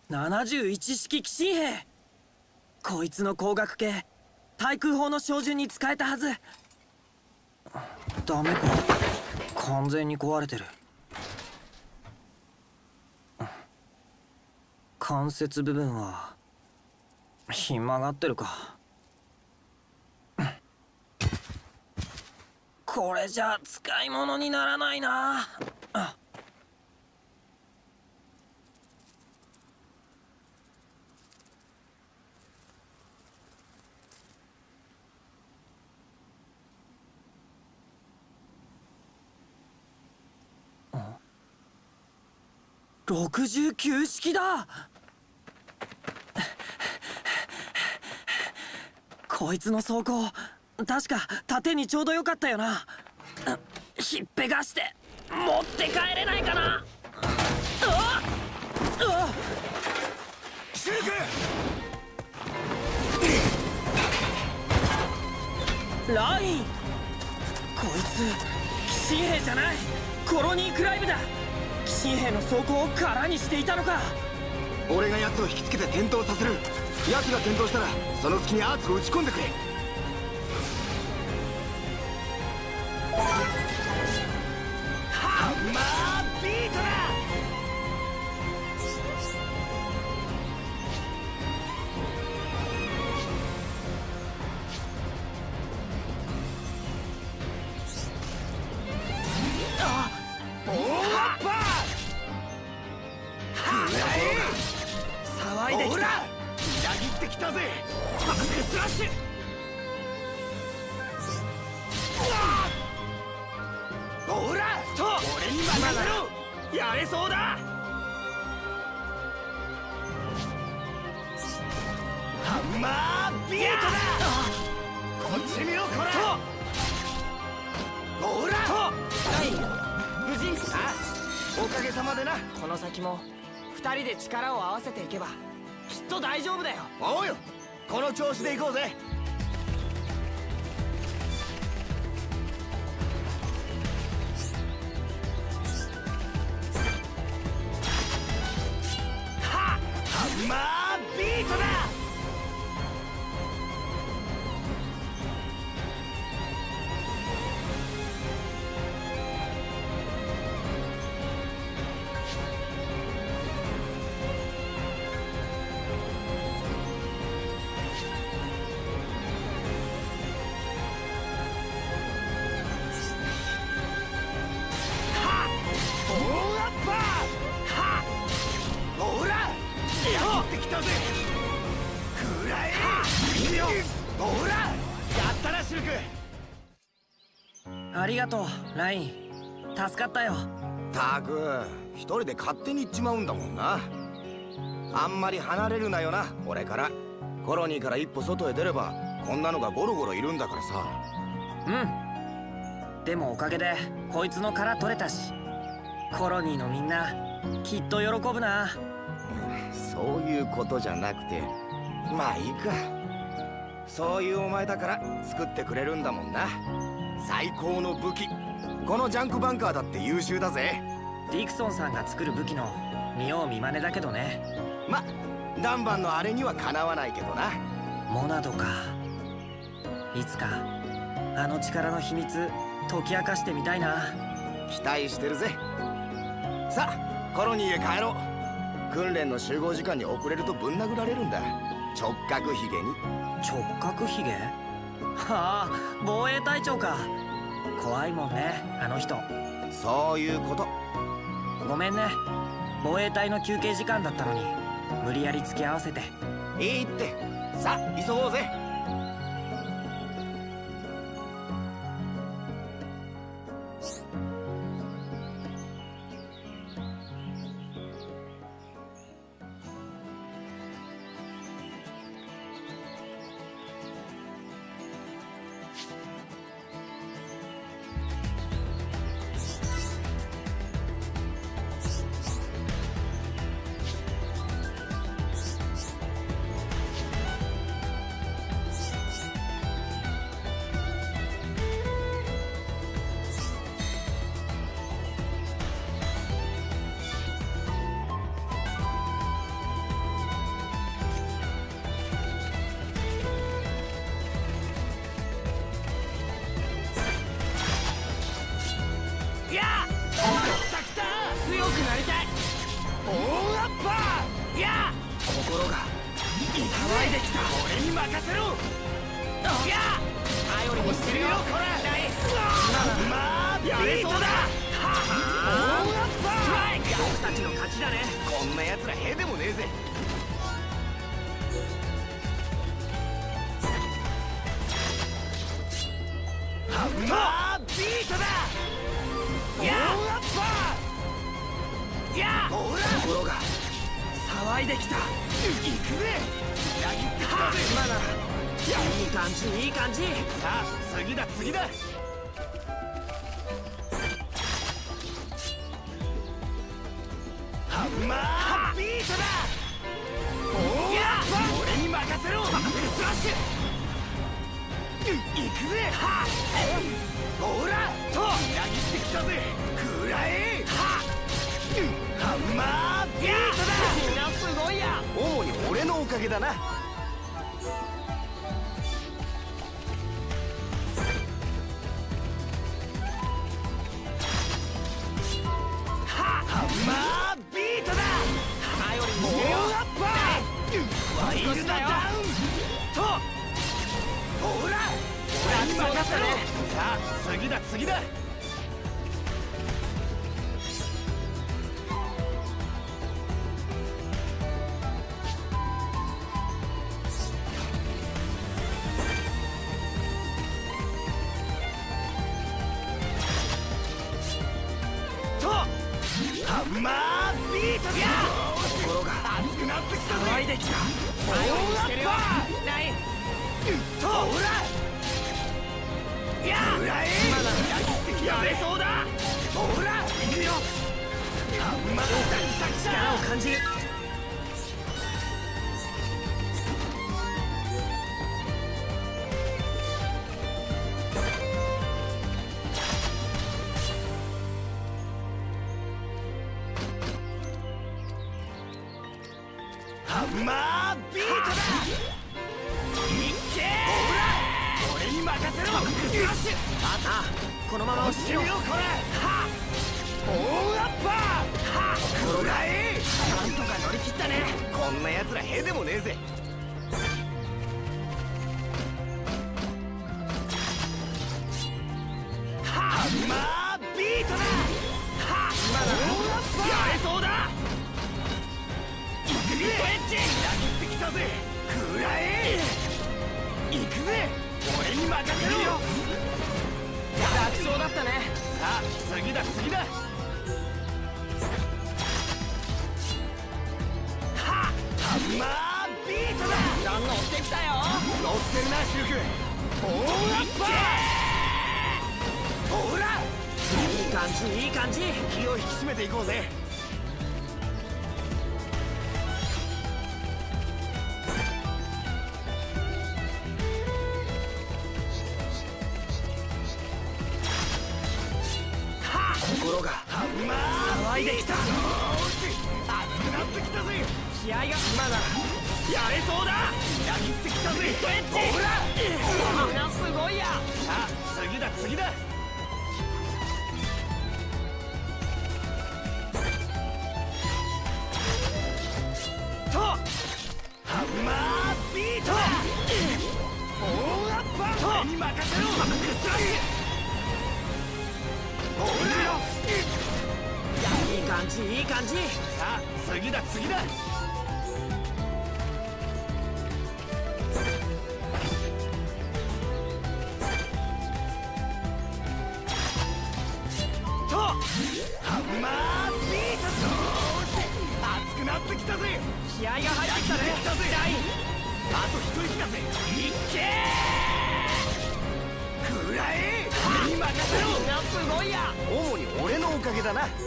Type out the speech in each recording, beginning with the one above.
71式奇神兵。こいつの光学系対空砲の照準に使えたはず。ダメか、完全に壊れてる。関節部分はひん曲がってるか。これじゃ使い物にならないな。69式だ。こいつの装甲確か縦にちょうどよかったよな。ひっぺがして持って帰れないかな。 シュルク！ ライン、こいつ奇神兵じゃない、コロニークライブだ。奇神兵の装甲を空にしていたのか。 俺が奴を引きつけて転倒させる。奴が転倒したらその隙にアーツを打ち込んでくれ。ハンマービートだ。ボーアッパー。騒いできた。裏切ってきたぜ。タックスラッシュ。ほらと俺に任せろ。やれそうだ。ハンマービートだ。こっち見ろこら。ほらと無事。おかげさまでな。 この先も2人で力を合わせていけばきっと大丈夫だよ。 おうよ、この調子でいこうぜ。ハンマービートだ。 ありがとうライン、助かったよ。 たく一人で勝手に行っちまうんだもんな。あんまり離れるなよな俺から。コロニーから一歩外へ出ればこんなのがゴロゴロいるんだからさ。 うん、でもおかげでこいつの殻取れたし、コロニーのみんなきっと喜ぶな。 そういうことじゃなくて、まあいいか。そういうお前だから作ってくれるんだもんな。最高の武器。このジャンクバンカーだって優秀だぜ。 ディクソンさんが作る武器の見よう見まねだけどね。 ま、ダンバンのあれにはかなわないけどな。 モナドか。いつかあの力の秘密解き明かしてみたいな。 期待してるぜ。さあコロニーへ帰ろう。訓練の集合時間に遅れるとぶん殴られるんだ。直角ひげに。 直角ひげ？はあ、防衛隊長か。怖いもんねあの人。 そういうこと。 ごめんね、防衛隊の休憩時間だったのに無理やり付き合わせて。 いいって。さあ急ごうぜ。 オーアッパー。いや心が騒いできた。俺に任せろ。いや頼りにしてるよ。これまあやれそうだ。オーアッパーストライク。僕たちの勝ちだね。こんな奴らへでもねえぜ。ハンマービートだ。いやオーアッパー。いや心が騒いできた。行くぜ。裏切ってきたぜ。今ならいい感じいい感じ。さあ次だ次だ。ハンマービートだ。おーや俺に任せろ。スラッシュ行くぜ。はほらと裏切ってきたぜ。食らえ。ハンマービートだ。みんなすごいや。主に俺のおかげだな。ハンマービートだ。頼りにしてよ。オーアッパー。ワイルドダウンとほら俺に任せろ。さあ次だ次だ。ハンマービートだ。心が熱くなってきたぜ。騒いできた。オーアッパーないとほらいや裏へ今ならやってきたぜ。そうだほら行くよ。ハンマー力を感じる。ハンマービートだ。いっけー。ほら俺に任せろ。スラッシュあたこのまま押してみろ。これはオーアッパーはこらえ。なんとか乗り切ったね。こんな奴らへでもねえぜ。ハンマービートだ。は今ならオーアッパーやれそうだ。エッジ裏切ってきたぜ。食らえ。行くぜ。俺に任せろ。楽勝だったね。さあ次だ次だ。ハンマービートだ。乗ってきたよ。乗ってるなシュルク。オーアッパー。ほらいい感じいい感じ。気を引き締めていこうぜ。心が騒いできた。熱くなってきたぜ。試合が今ならやれそうだ。裏切ってきたぜ。ほらみんなすごいや。さあ次だ次だ。とハンマービートだ。オーアッパーと俺に任せろ。スラッシュほらいい感じいい感じ。さあ次だ次だ。とハンマービートだ。熱くなってきたぜ。気合が入ってきたね。あと一息だぜ。いっけー。食らえ。俺に任せろ。みんなすごいや。主に俺のおかげだな。こ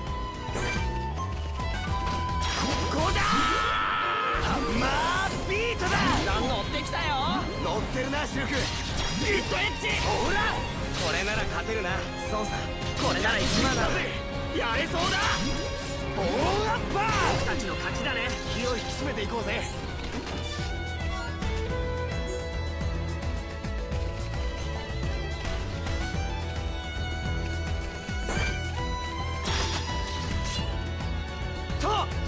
こだ。ハンマービートだ。乗ってきたよ。乗ってるなシュルク。ビットエッジほらこれなら勝てるな。そうさこれなら一番だぜ。やれそうだ。オーアッパー。僕たちの勝ちだね。気を引き締めていこうぜ。ハ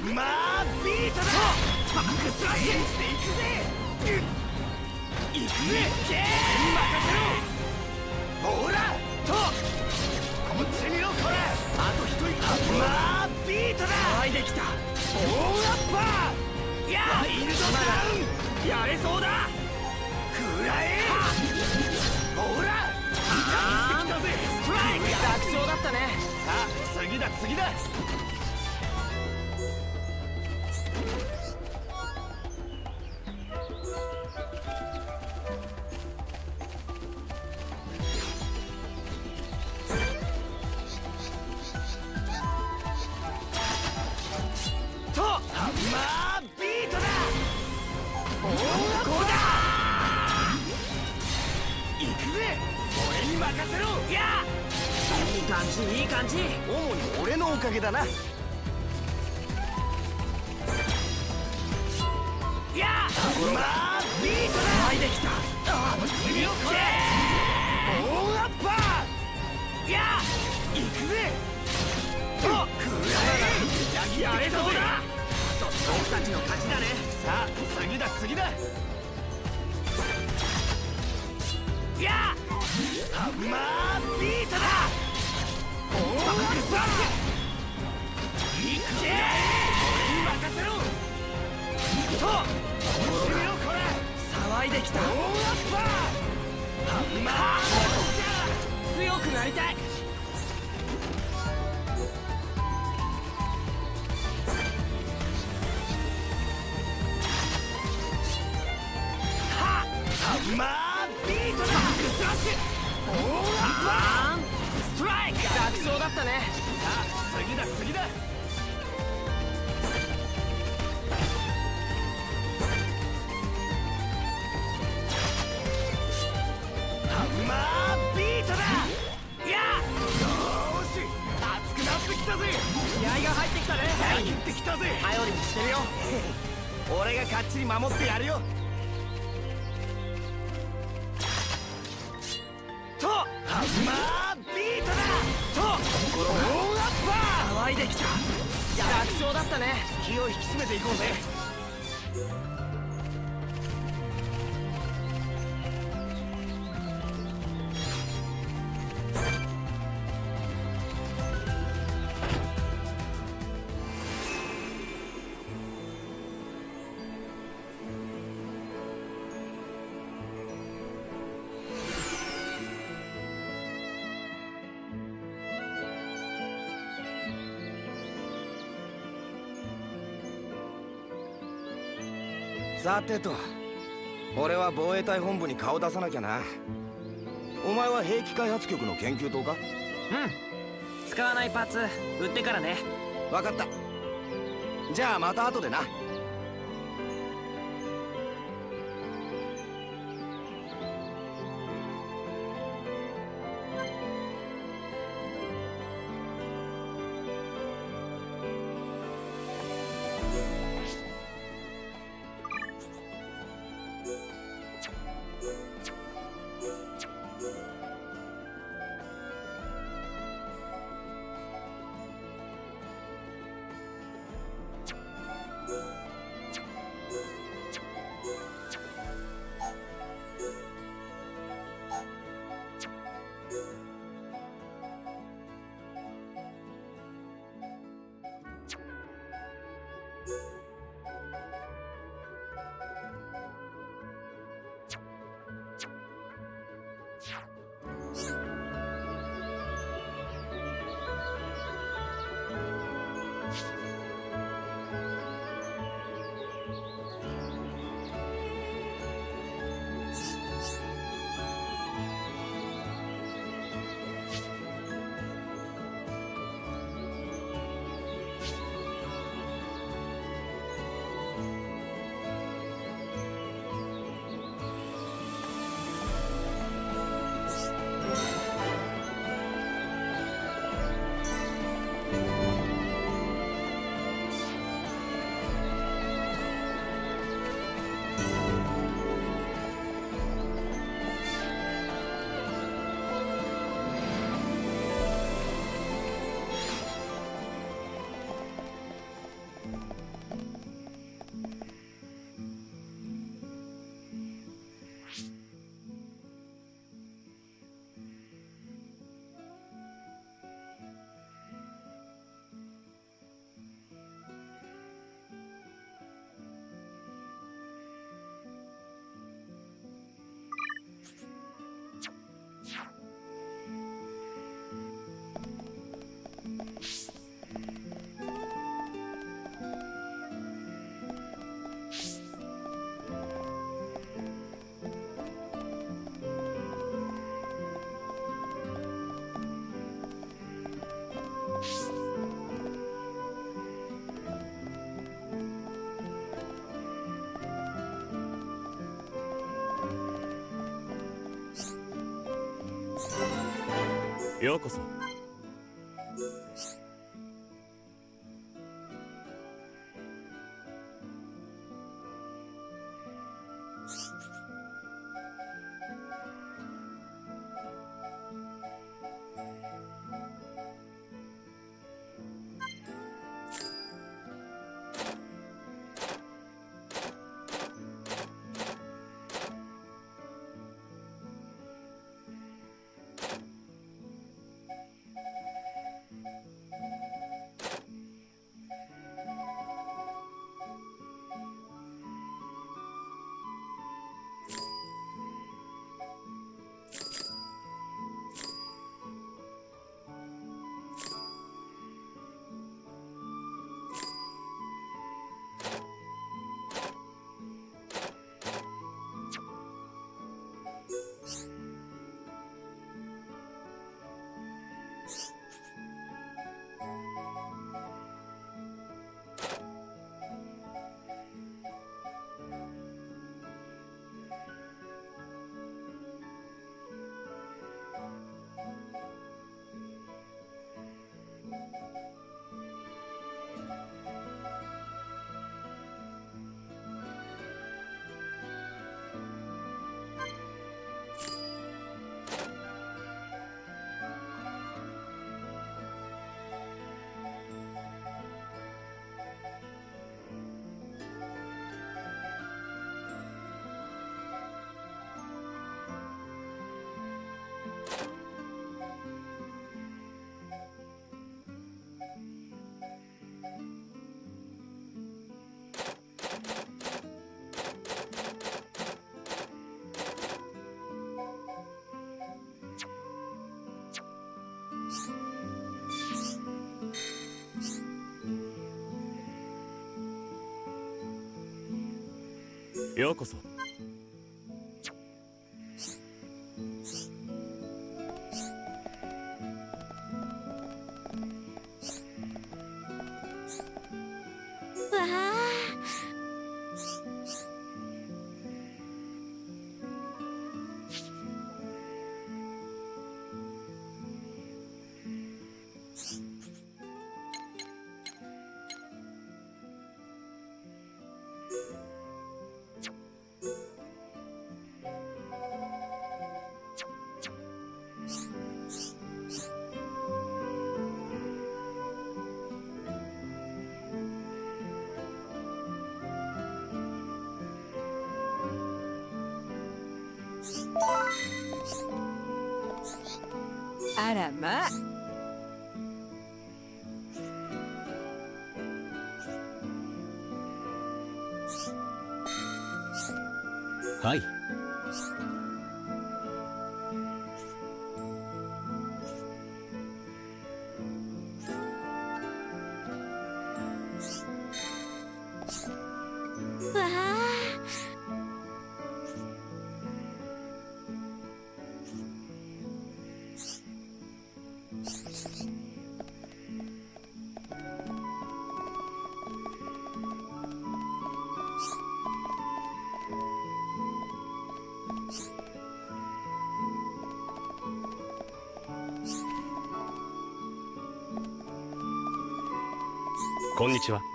まあビートだ。バックスラッシュしていくぜ。いくぜ。任せろ。ほらとこっち見ろこれ。あと一息。まあビートだ。騒いできた。オーラッパー。やワイルドダウン。やれそうだ。食らえ。ほらあーってきたぜ。ストライク。楽勝だったね。さあ次だ次だ。 いい感じ。 主に俺のおかげだな。やまあビートだ。入ってきた。見よこれ。オーアッパー。や行くぜ。と食らえ。やれそうだ。あと僕たちの勝ちだね。さあ次だ次だ。やハンマービートだ。バックスラッシュ。いけ。俺に任せろ。とこれよこれ。騒いできた。オーアッパー。ハンマー強くなりたい。ハンマービートだ。バックスラッシュ。オーアッパー。ストライク。楽勝だったね。さあ次だ次だ。ハンマービートだ。やよーし熱くなってきたぜ。気合が入ってきたね。入ってきたぜ。頼りにしてるよ。俺がかっちり守ってやるよ。とハンマービートだ。とオーアッパー。騒いできた。楽勝だったね。気を引き締めていこうぜ。さてと、俺は防衛隊本部に顔出さなきゃな。お前は兵器開発局の研究棟か？うん、 使わないパーツ売ってからね。 分かった。じゃあまた後でな。 ようこそ。ようこそ。 わあ。あらまあ。 はい。 わあ。 こんにちは。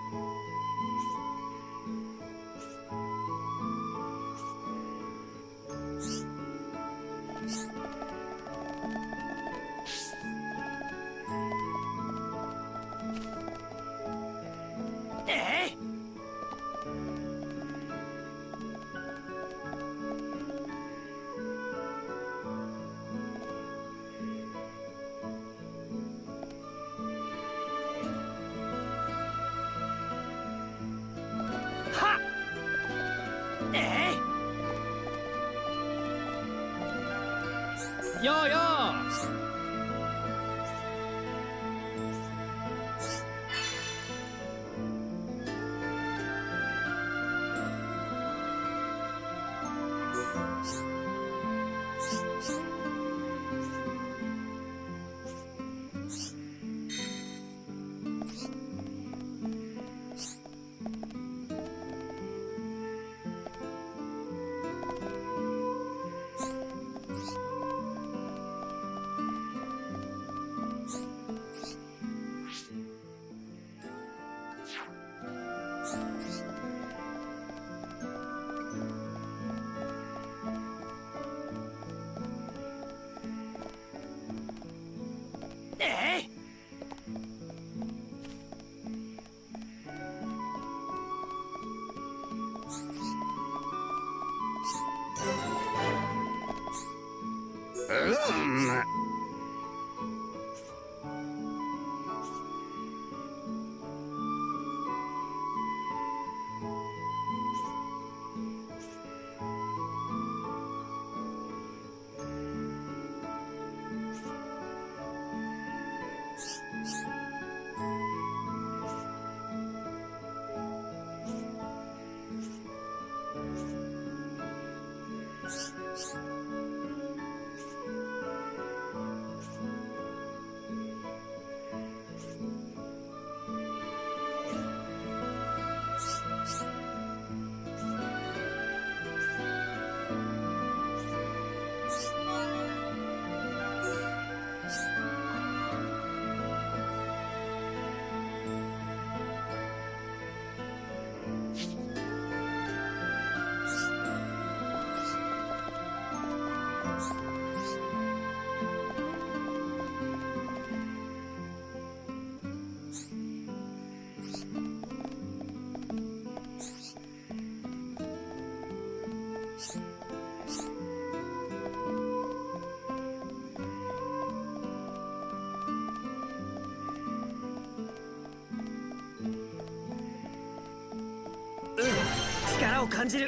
を感じる。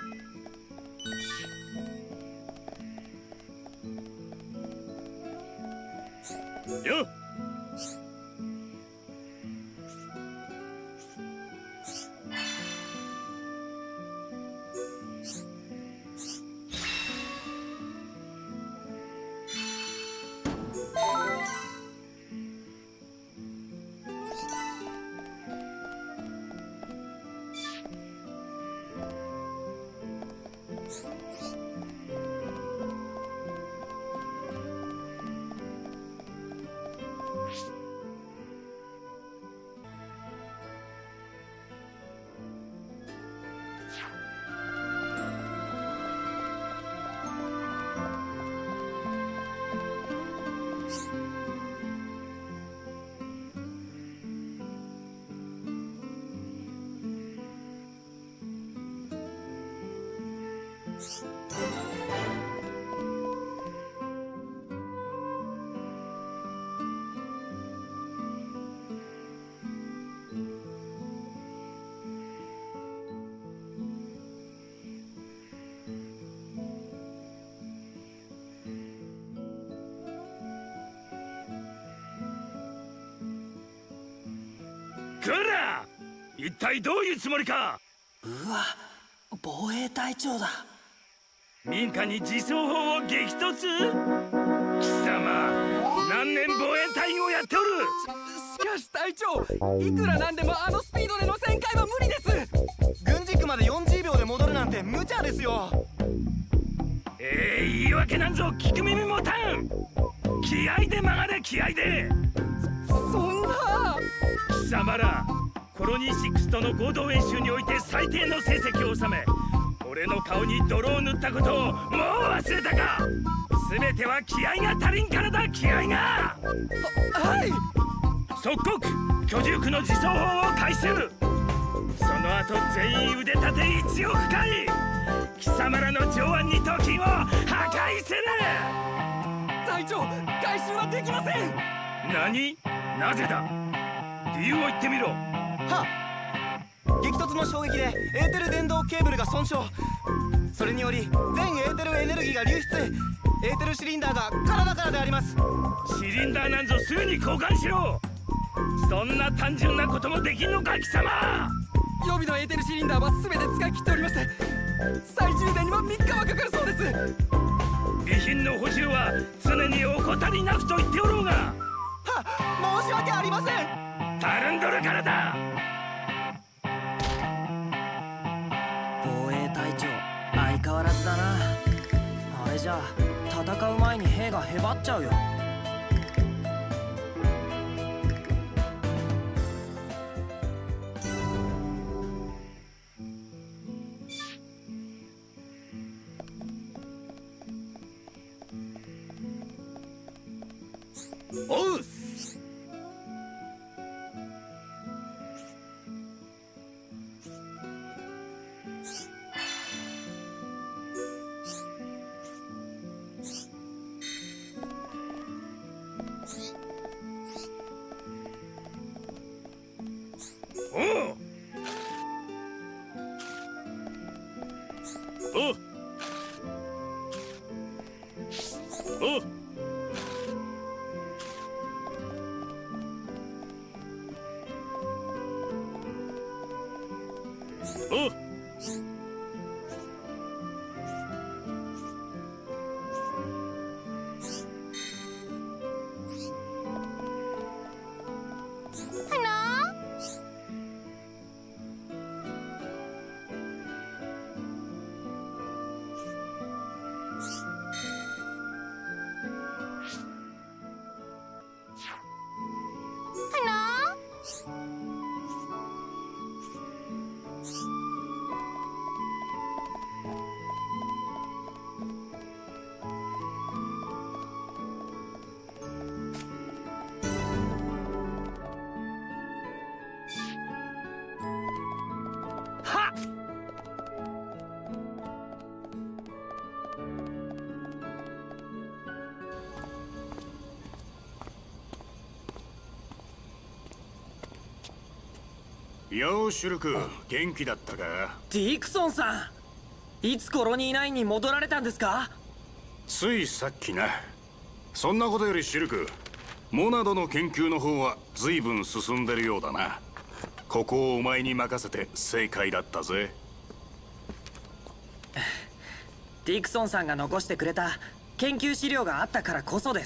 よっ。こら！一体どういうつもりか。 うわ、防衛隊長だ。 民家に自走砲を激突。貴様、何年防衛隊員をやっておる。 しかし隊長、いくらなんでもあのスピードでの旋回は無理です。 軍軸まで40秒で戻るなんて無茶ですよ。 言い訳なんぞ聞く耳持たん。気合で曲がれ、気合で。 そんな。 貴様らコロニー6との合同演習において最低の成績を収め、俺の顔に泥を塗ったことをもう忘れたか。全ては気合が足りんからだ、気合が。 はい。 即刻居住区の自走砲を回収。その後全員腕立て1億回。貴様らの上腕二頭筋を破壊する。 隊長、回収はできません。 何？なぜだ？理由を言ってみろ。 はっ、激突の衝撃でエーテル電動ケーブルが損傷。それにより全エーテルエネルギーが流出。エーテルシリンダーが体からであります。 シリンダーなんぞすぐに交換しろ。そんな単純なこともできんのか、貴様。 予備のエーテルシリンダーは全て使い切っておりまして、再充電には3日はかかるそうです。 備品の補充は常に怠りなくと言っておろうが。 はっ、申し訳ありません。 たるんどるからだ。 防衛隊長、相変わらずだな。あれじゃ戦う前に兵がへばっちゃうよ。 おう。おう。おう。おう。 よーシュルク、元気だったか？ ディクソンさん、いつコロニー9に戻られたんですか？ ついさっきな。そんなことよりシュルク、モナドの研究の方は随分進んでるようだな。ここをお前に任せて正解だったぜ。 ディクソンさんが残してくれた研究資料があったからこそです。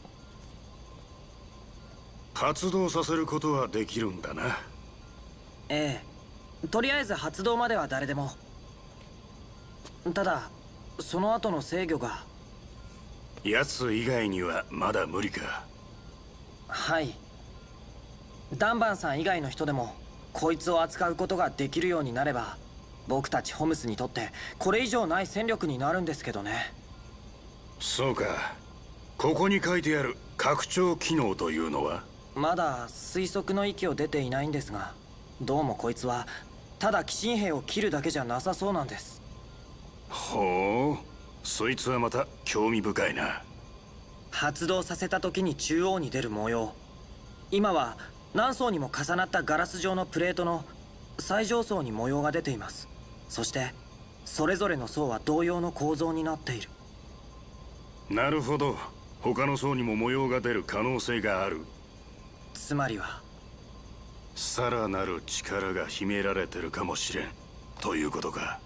発動させることはできるんだな。 ええ、とりあえず発動までは誰でも。ただその後の制御が。 奴以外にはまだ無理か？ はい。ダンバンさん以外の人でもこいつを扱うことができるようになれば、僕たちホムスにとってこれ以上ない戦力になるんですけどね。 そうか。ここに書いてある拡張機能というのは？ まだ推測の域を出ていないんですが、どうもこいつはただ鬼神兵を切るだけじゃなさそうなんです。 ほう、そいつはまた興味深いな。 発動させた時に中央に出る模様、今は何層にも重なったガラス状のプレートの最上層に模様が出ています。そしてそれぞれの層は同様の構造になっている。 なるほど。他の層にも模様が出る可能性がある。 つまりはさらなる力が秘められてるかもしれんということか。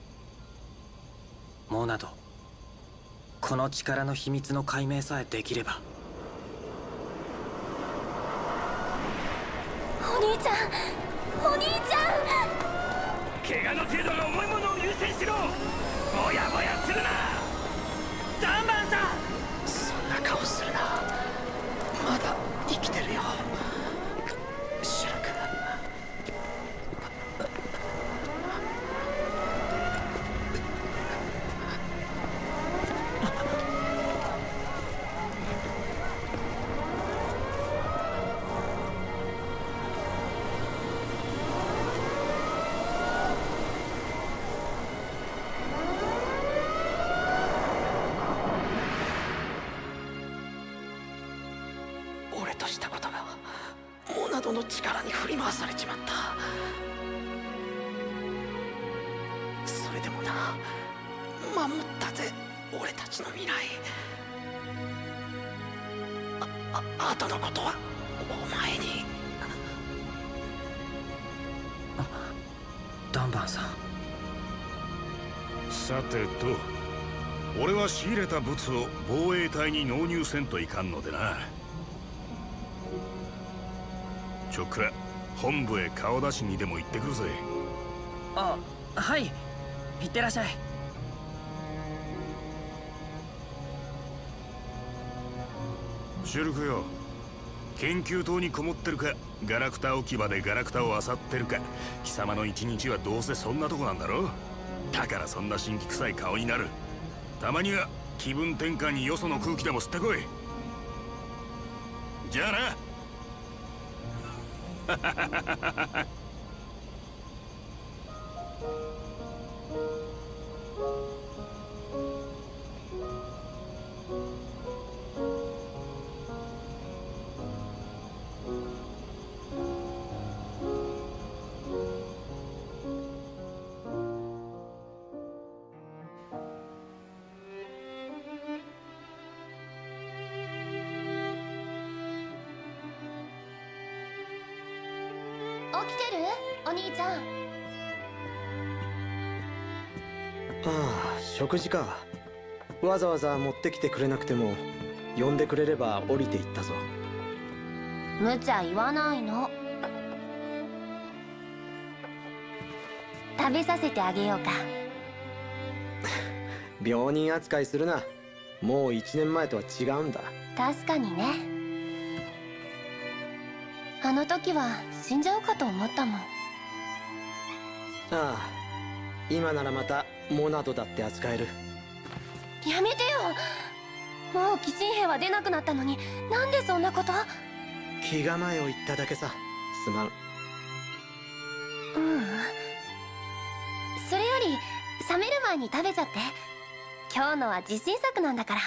モナド、この力の秘密の解明さえできれば。 お兄ちゃん、お兄ちゃん。 怪我の程度が重いものを優先しろ。ぼやぼやするな。 ダンバンさん、 そんな顔するな。まだ生きてるよシュルク。俺としたことがモナドの力に振り回されちまった。それでもな、守ったぜ俺たちの未来。後のことはお前に。 ダンバンさん。 さてと、俺は仕入れた物を防衛隊に納入せんといかんのでな。ちょっくら本部へ顔出しにでも行ってくるぜ。 あ、はい、行ってらっしゃい。シュルクよ、研究棟にこもってるか、ガラクタ置き場でガラクタを漁ってるか、貴様の一日はどうせそんなとこなんだろ。だからそんな神気臭い顔になる。たまには気分転換によその空気でも吸ってこい。じゃあな。 起きてる？お兄ちゃん。 ああ、食事か。わざわざ持ってきてくれなくても呼んでくれれば降りていったぞ。 無茶言わないの。食べさせてあげようか。 病人扱いするな。もう1年前とは違うんだ。 確かにね。あの時は死んじゃうかと思ったもん。 ああ、今ならまたモナドだって扱える。 やめてよ。もう鬼神兵は出なくなったのに、なんでそんなこと？ 気構えを言っただけさ。すまん。 それより冷める前に食べちゃって。今日のは自信作なんだから。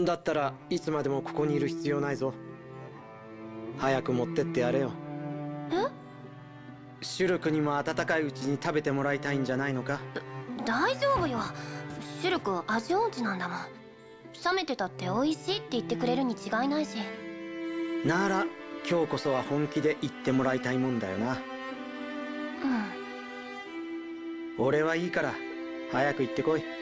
だったらいつまでもここにいる必要ないぞ。早く持ってってやれよ。 え？ シュルクにも温かいうちに食べてもらいたいんじゃないのか。 大丈夫よ。シュルク味音痴なんだもん。冷めてたって美味しいって言ってくれるに違いないし。 なら今日こそは本気で言ってもらいたいもんだよな。俺はいいから早く行ってこい。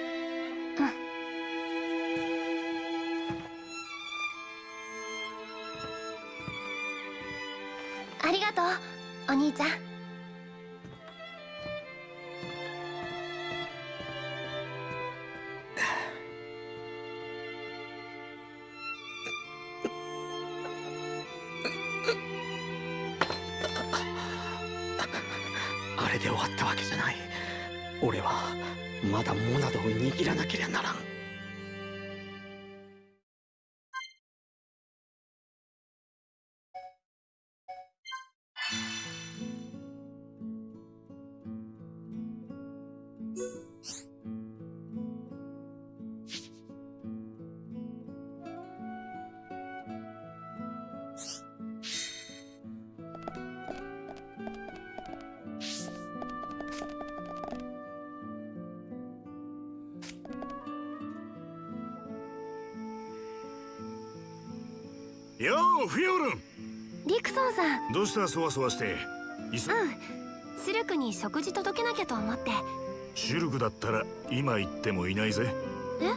ありがとうお兄ちゃん。 あれで終わったわけじゃない。俺はまだモナドを握らなけりゃならん。 ようフィオルン。 ディクソンさん。 どうしたそわそわして。 シルクに食事届けなきゃと思って。 シルクだったら今行ってもいないぜ。 え？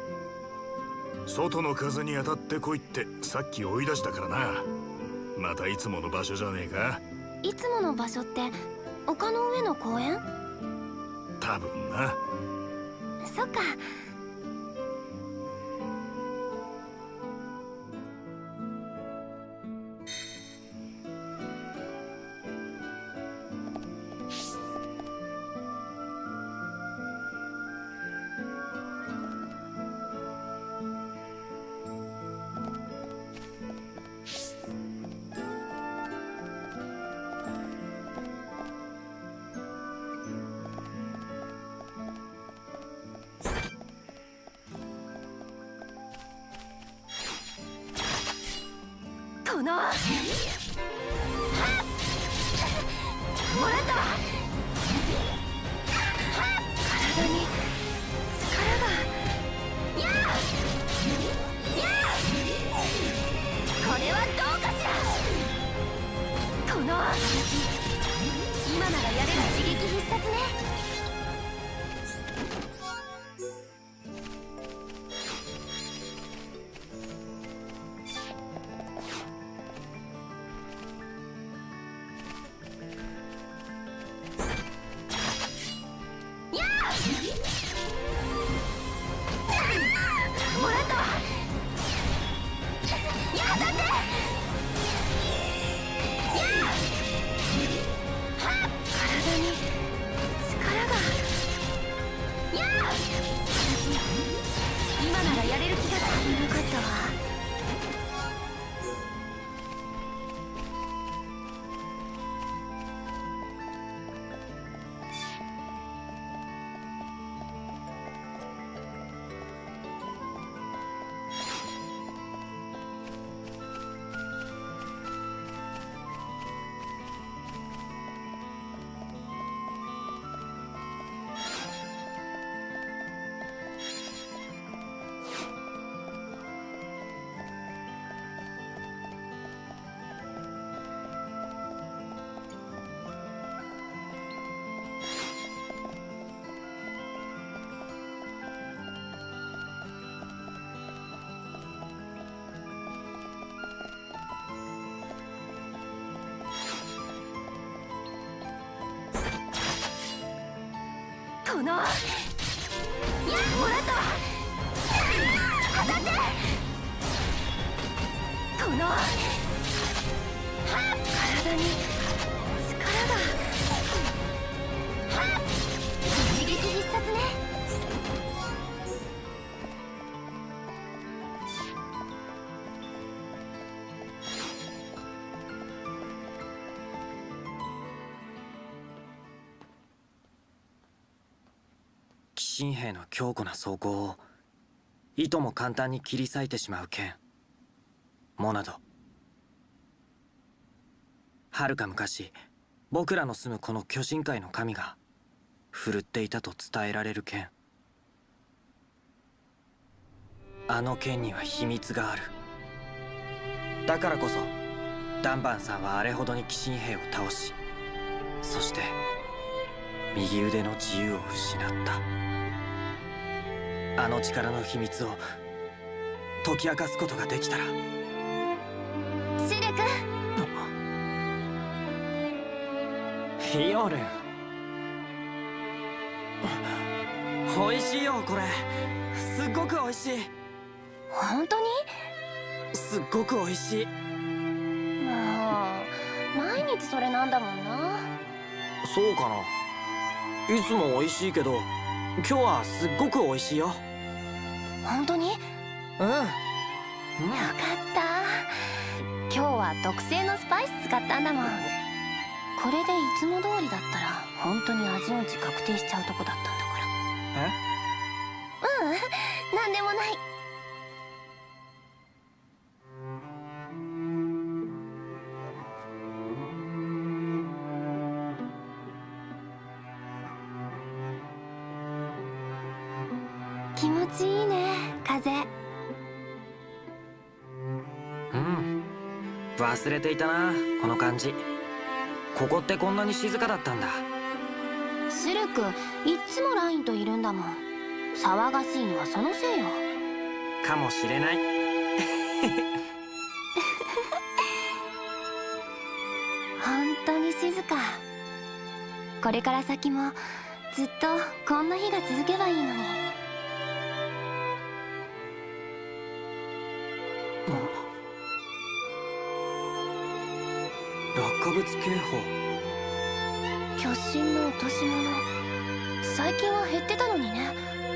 外の風に当たってこいってさっき追い出したからな。またいつもの場所じゃねえか。 いつもの場所って丘の上の公園？ 多分な。 そっか。もらったわ。体に力が。やあやあ、これはどうかしら。この今ならやれる刺激必殺ね。このやもらったわ。当たって。この体に力が。一撃必殺ね。 新兵の強固な装甲をいとも簡単に切り裂いてしまう剣モナド。はるか昔僕らの住むこの巨人界の神が振るっていたと伝えられる剣。あの剣には秘密がある。だからこそダンバンさんはあれほどに鬼神兵を倒し、そして右腕の自由を失った。あの力の秘密を解き明かすことができたら。 シルク。 フィオールン、美味しいよこれ。すっごく美味しい。 本当に？ すっごく美味しい。 もう毎日それなんだもんな。 そうかな。いつも美味しいけど今日はすっごく美味しいよ。 本当に？ うん、 よかった。今日は特製のスパイス使ったんだもん。これでいつも通りだったら本当に味音痴確定しちゃうとこだったんだから。なんでもない。気持ちいいね、風。 うん、忘れていたな、この感じ。ここってこんなに静かだったんだ。 シルク、いっつもラインといるんだもん。騒がしいのはそのせいよ。 かもしれない。 本当に静か。これから先もずっとこんな日が続けばいいのに。 落下物警報。 巨神の落とし物、最近は減ってたのにね。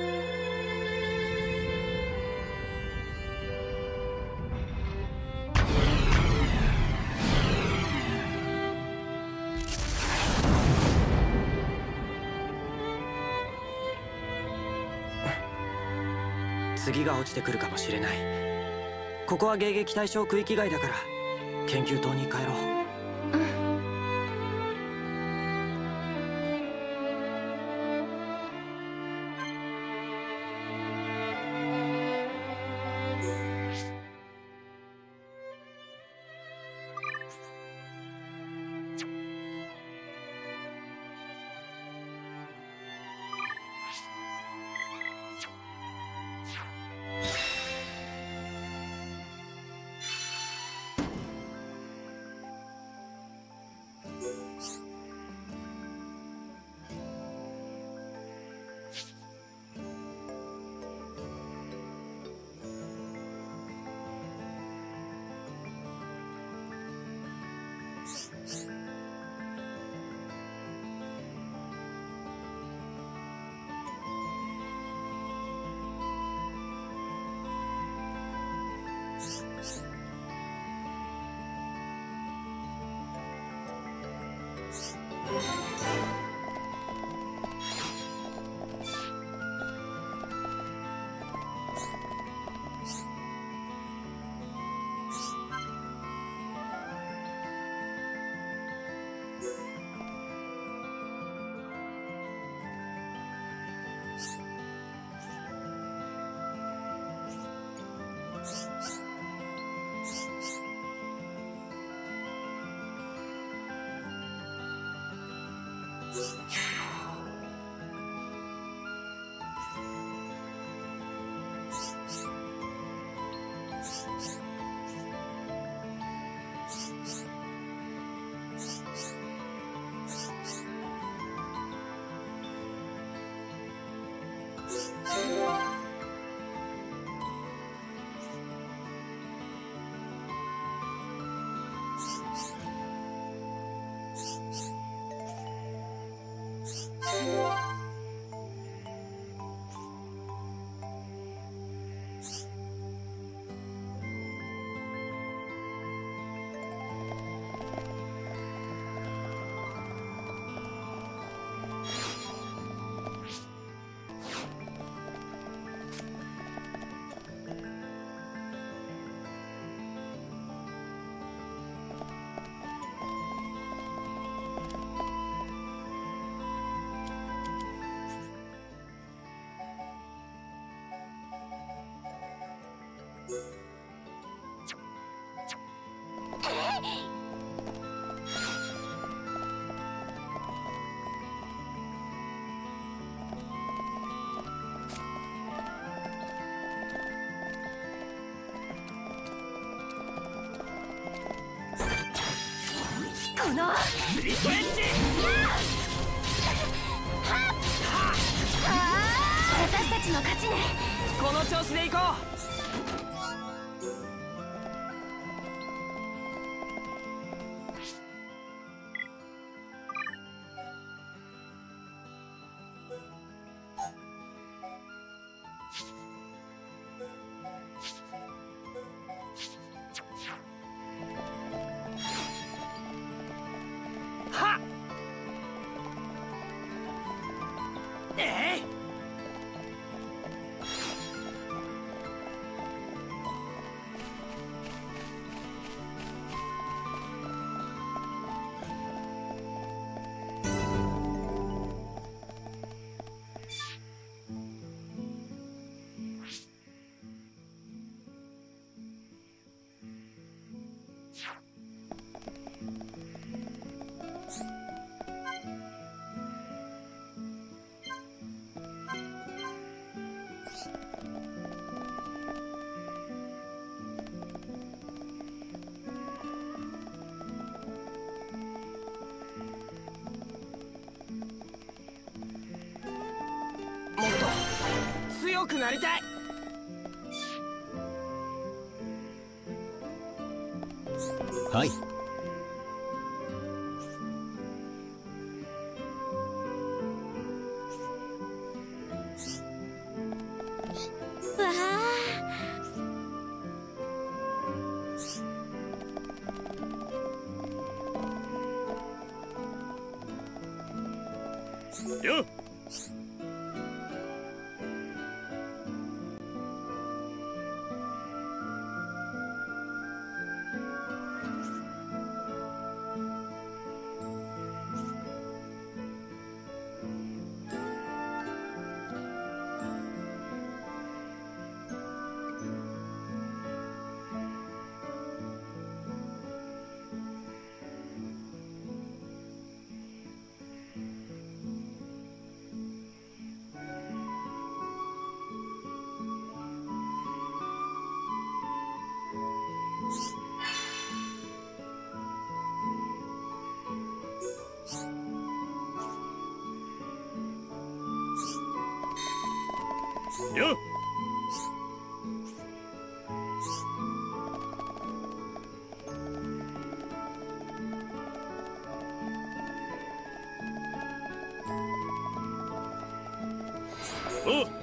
次が落ちてくるかもしれない。ここは迎撃対象区域外だから研究棟に帰ろう。 このスリットエッジ。 私たちの勝ちね。 この調子でいこう。 強くなりたい。 はい。 わあ。よっ。よっ。おっ。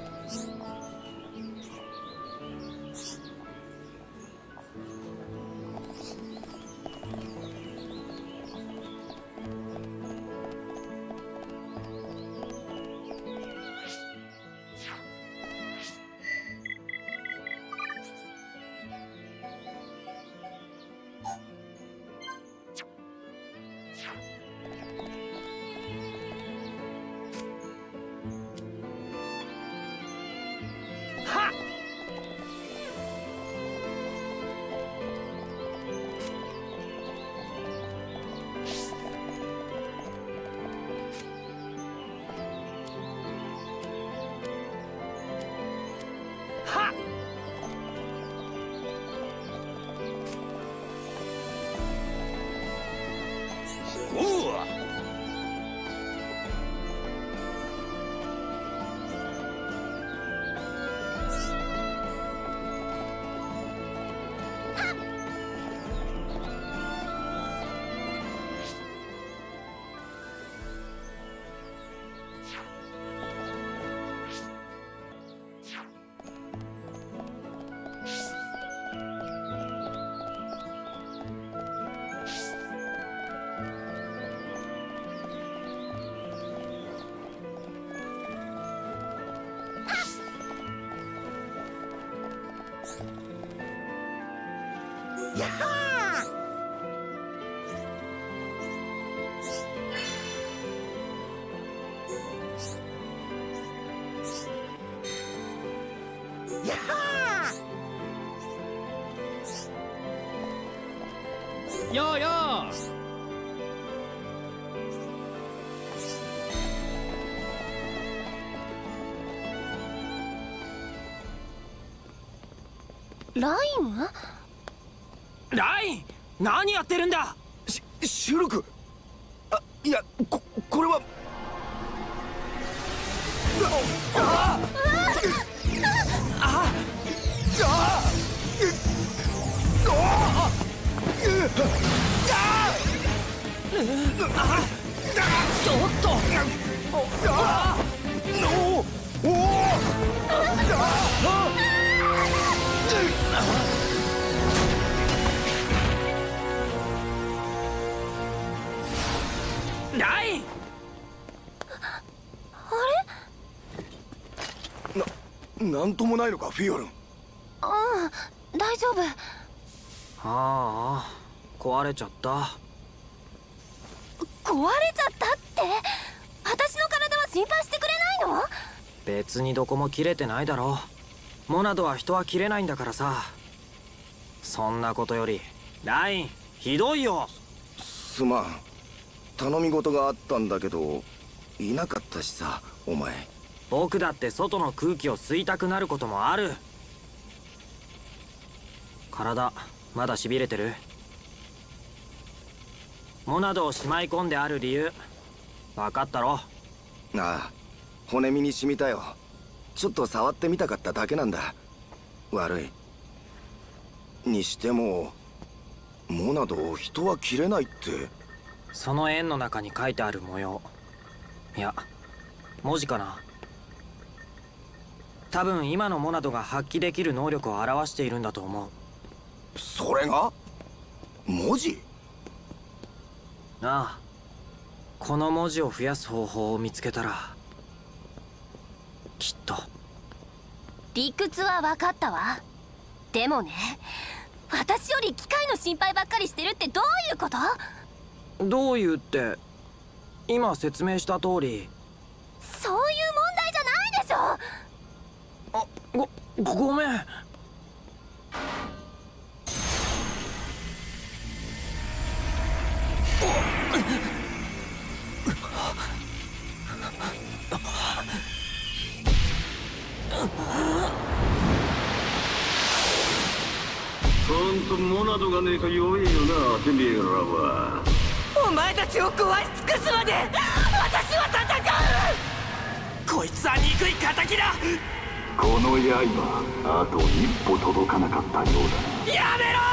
やっはーやっはーよーよー。 ライン？ ライン、何やってるんだ。 シュルク、 いや、これはちょっとライン。 なんともないのか、フィオルン。 大丈夫。 ああ、壊れちゃった。 壊れちゃったって？私の体は心配してくれないの？ 別にどこも切れてないだろう。モナドは人は切れないんだからさ。そんなことよりライン、ひどいよ。 すまん。頼み事があったんだけどいなかったしさ、お前。 僕だって外の空気を吸いたくなることもある。体まだしびれてる？モナドをしまい込んである理由分かったろ？ ああ、骨身に染みたよ。ちょっと触ってみたかっただけなんだ。悪い。にしてもモナドを人は切れないって。 その円の中に書いてある模様、いや文字かな。多分今のモナドが発揮できる能力を表しているんだと思う。 それが文字？ ああ、この文字を増やす方法を見つけたらきっと。 理屈は分かったわ。でもね、私より機械の心配ばっかりしてるってどういうこと？ どういうって、今説明した通り。 そういう問題じゃないでしょ。 ごめん。 ほんとモナドがねえか弱えよな、てめえらは。 お前たちを壊し尽くすまで私は戦う。こいつは憎い敵だ。 この刃あと一歩届かなかったようだ。 やめろ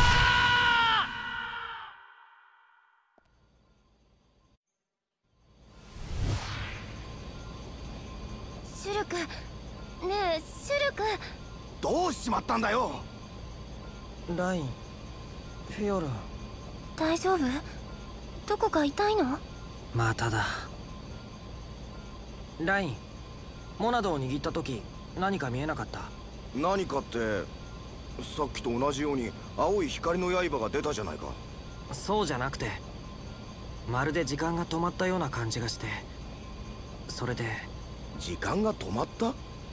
ー！シュルク、ねえシュルク。 どうしちまったんだよ。 ライン、フィオルン。 大丈夫？どこか痛いの？ まただ。ライン、モナドを握った時何か見えなかった？ 何かってさっきと同じように青い光の刃が出たじゃないか。 そうじゃなくて、まるで時間が止まったような感じがして、それで。 時間が止まった？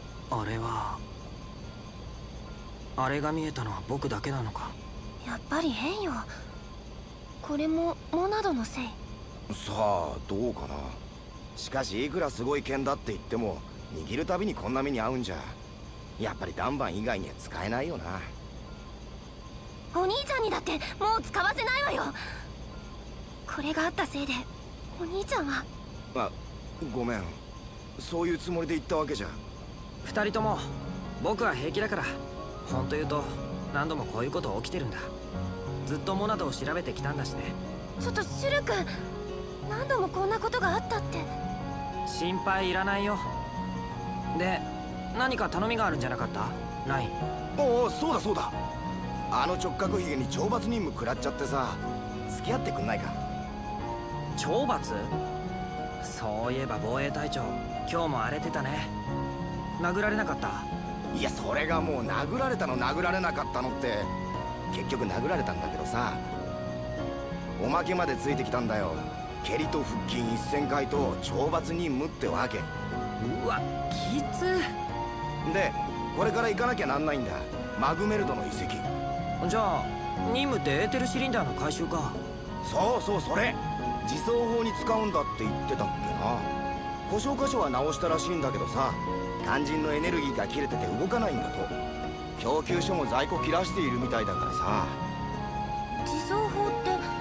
あれが見えたのは僕だけなのか。 やっぱり変よ。これもモナドのせい？ さあどうかな。しかしいくらすごい剣だって言っても握るたびにこんな目に遭うんじゃやっぱりダンバン以外には使えないよな。 お兄ちゃんにだってもう使わせないわよ。これがあったせいでお兄ちゃんは。 ごめん、そういうつもりで言ったわけじゃ。 二人とも僕は平気だから。本当言うと何度もこういうこと起きてるんだ。ずっとモナドを調べてきたんだしね。 ちょっとシュル君、何度もこんなことがあったって。 心配いらないよ。で、何か頼みがあるんじゃなかった？ライン。 おお、そうだそうだ。あの直角ひげに懲罰任務食らっちゃってさ、付き合ってくんないか。 懲罰？そういえば防衛隊長、今日も荒れてたね。殴られなかった？ いや、それがもう殴られたの殴られなかったのって結局殴られたんだけどさ、おまけまでついてきたんだよ。蹴りと腹筋1000回と懲罰任務ってわけ。 うわ、きつ。 でこれから行かなきゃなんないんだ、マグメルドの遺跡。 じゃあ任務ってエーテルシリンダーの回収か。 そうそう、それ自走砲に使うんだって言ってたっけな。故障箇所は直したらしいんだけどさ、肝心のエネルギーが切れてて動かないんだと。供給所も在庫切らしているみたいだからさ。 自走砲って距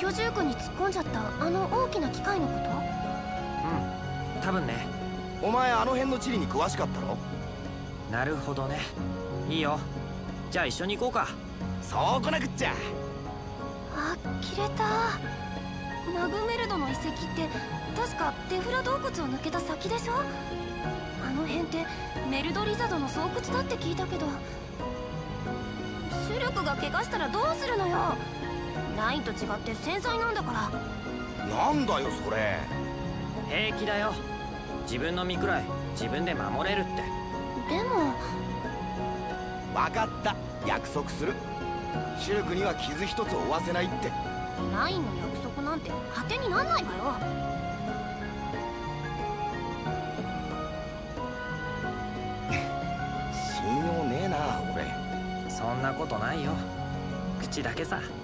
居住区に突っ込んじゃったあの大きな機械のこと？ うん、多分ね。 お前あの辺の地理に詳しかったろ？ なるほどね。いいよ。じゃあ一緒に行こうか。 そうこなくっちゃ。 あっきれた。ナグメルドの遺跡って確かデフラ洞窟を抜けた先でしょ？あの辺ってメルドリザドの巣窟だって聞いたけど、シュルクが怪我したらどうするのよ。ラインと違って繊細なんだから。 なんだよそれ。 平気だよ。自分の身くらい自分で守れるって。 でも分かった、約束する。シュルクには傷一つ負わせないって。 ラインの約束なんて果てになんないわよ。 信用ねえな俺。 そんなことないよ。口だけさ。